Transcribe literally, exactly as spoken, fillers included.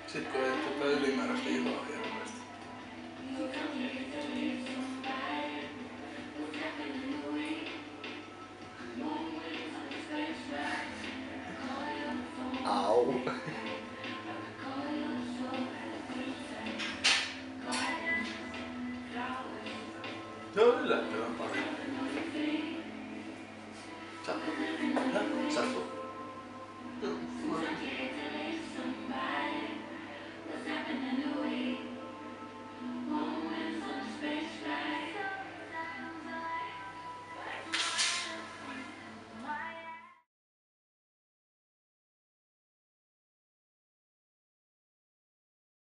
Sit kun ei tätä ylimääräistä ihoa hirveästi. Au. Se on yllättävän paljon. Sattuu. Sattuu.